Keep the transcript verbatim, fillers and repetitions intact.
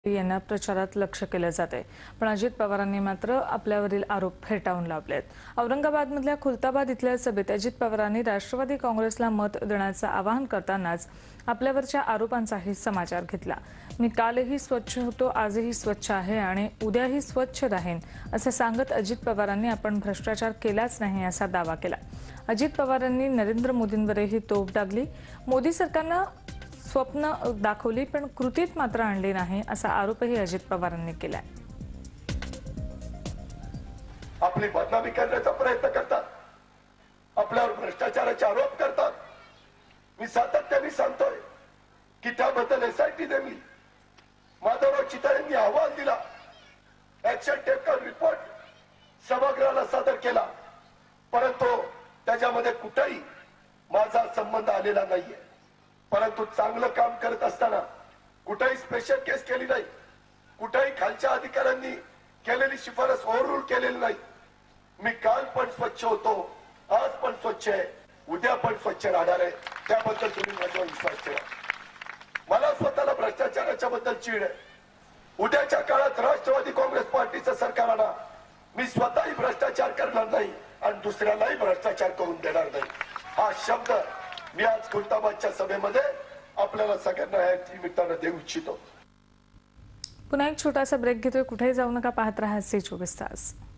यांना प्रचारात लक्ष केले जाते, पण अजित पवारांनी मात्र आपल्यावरील आरोप फेटाळून लावलेत। औरंगाबादमधल्या खुलताबाद इथल्या सभेत अजित पवारांनी राष्ट्रवादी काँग्रेसला मत देण्याचं आवाहन करतानाच आपल्यावरच्या आरोपांचाही समाचार घेतला। मी कालही स्वच्छ होतो, आजही स्वच्छ आहे आणि उद्याही स्वच्छ राहीन असं सांगत अजित पवारांनी आपण भ्रष्टाचार केलाच नाही असा दावा केला। अजित पवारांनी नरेंद्र मोदींवरही तोफ डागली। मोदी सरकारनं स्वप्न दाखवली पण कृतीत मात्र आणली नाही असा आरोपही अजित पवारांनी केलाय। आपली बदनामी करण्याचा प्रयत्न करतात, आपल्यावर भ्रष्टाचाराचे आरोप करतात। मी सातत्याने सांगतोय की त्याबद्दल एसआयटी नेमली, माधवराव चितळेंनी अहवाल दिला, ऍक्शन टेकन रिपोर्ट सभागृहाला सादर केला, परंतु त्याच्यामध्ये कुठेही माझा संबंध आलेला नाहीये। परंतु चांगलं काम करत असताना कुठेही स्पेशल केस केली नाही, कुठेही खालच्या अधिकाऱ्यांनी केलेली शिफारस ओव्हररूल केलेली नाही। मी काल पण स्वच्छ होतो, आज पण स्वच्छ आहे, उद्या पण स्वच्छ राहणार आहे, त्याबद्दल तुम्ही माझ्यावर विश्वास ठेवा। मला स्वतःला भ्रष्टाचाराच्या बद्दल चीड आहे। उद्याच्या काळात राष्ट्रवादी काँग्रेस पार्टीचं सरकार आणा, मी स्वतःही भ्रष्टाचार करणार नाही आणि दुसऱ्यालाही भ्रष्टाचार करून देणार नाही। हा शब्द मी आज खुलताबादच्या सभेमध्ये आपल्याला सगळ्यांना या निमित्तानं देऊ इच्छितो। पुन्हा एक छोटासा ब्रेक घेतोय, कुठेही जाऊ नका, पाहत रहा सी चोवीस तास।